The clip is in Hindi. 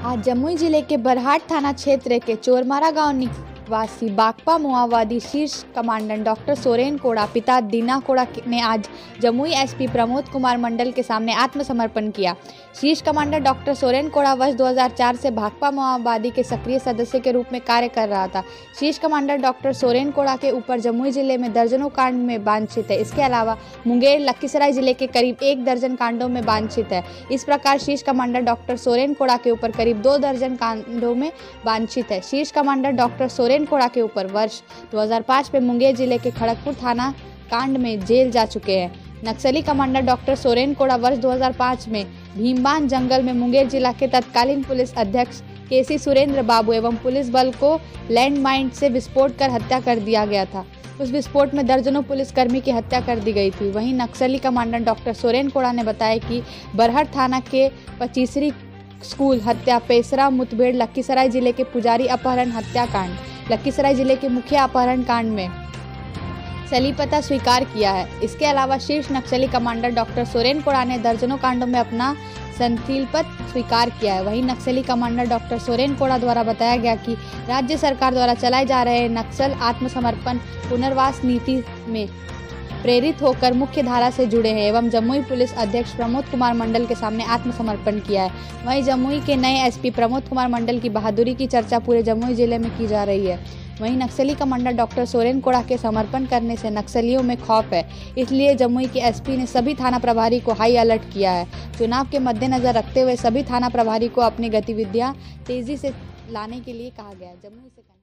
आज जमुई जिले के बरहाट थाना क्षेत्र के चोरमारा गांव निवासी बाकपा माओवादी शीर्ष कमांडेंट डॉक्टर सोरेन कोड़ा पिता दीना कोड़ा ने आज जमुई एसपी प्रमोद कुमार मंडल के सामने आत्मसमर्पण किया। शीर्ष कमांडेंट डॉक्टर सोरेन कोड़ा वर्ष 2004 से भाकपा माओवादी के सक्रिय सदस्य के रूप में कार्य कर रहा था। शीर्ष कमांडेंट डॉक्टर सोरेन कोड़ा के ऊपर जमुई जिले में दर्जनों कांड में वांछित है। इसके अलावा मुंगेर लखीसराय जिले के करीब 1 दर्जन कांडों में वांछित है। इस प्रकार शीर्ष कमांडर डॉक्टर सोरेन कोड़ा के ऊपर करीब 2 दर्जन कांडों में वांछित है। शीर्ष कमांडर डॉक्टर सोरेन कोड़ा के ऊपर वर्ष 2005 में मुंगेर जिले के खड़गपुर थाना कांड में जेल जा चुके हैं। नक्सली कमांडर डॉक्टर सोरेन कोड़ा वर्ष 2005 में भीमबान जंगल में मुंगेर जिला के तत्कालीन पुलिस अध्यक्ष केसी सुरेंद्र बाबू एवं पुलिस बल को लैंडमाइन से विस्फोट कर हत्या कर दिया गया था। उस विस्फोट में दर्जनों पुलिसकर्मी की हत्या कर दी गई थी। वहीं नक्सली कमांडर डॉक्टर सोरेन कोड़ा ने बताया कि बरहट थाना के 25वीं स्कूल हत्या, पेसरा मुठभेड़, लखीसराय जिले के पुजारी अपहरण हत्याकांड, लखीसराय जिले के मुखिया अपहरण कांड में सलीपता स्वीकार किया है। इसके अलावा शीर्ष नक्सली कमांडर डॉक्टर सोरेन कोड़ा ने दर्जनों कांडों में अपना संलिप्तता स्वीकार किया है। वहीं नक्सली कमांडर डॉक्टर सोरेन कोड़ा द्वारा बताया गया कि राज्य सरकार द्वारा चलाए जा रहे नक्सल आत्मसमर्पण पुनर्वास नीति में प्रेरित होकर मुख्य धारा से जुड़े हैं एवं जमुई पुलिस अध्यक्ष प्रमोद कुमार मंडल के सामने आत्मसमर्पण किया है। वहीं जमुई के नए एसपी प्रमोद कुमार मंडल की बहादुरी की चर्चा पूरे जमुई जिले में की जा रही है। वहीं नक्सली कमांडर डॉक्टर सोरेन कोड़ा के समर्पण करने से नक्सलियों में खौफ है, इसलिए जमुई के एसपी ने सभी थाना प्रभारी को हाई अलर्ट किया है। चुनाव के मद्देनजर रखते हुए सभी थाना प्रभारी को अपनी गतिविधियां तेजी से लाने के लिए कहा गया है। जमुई से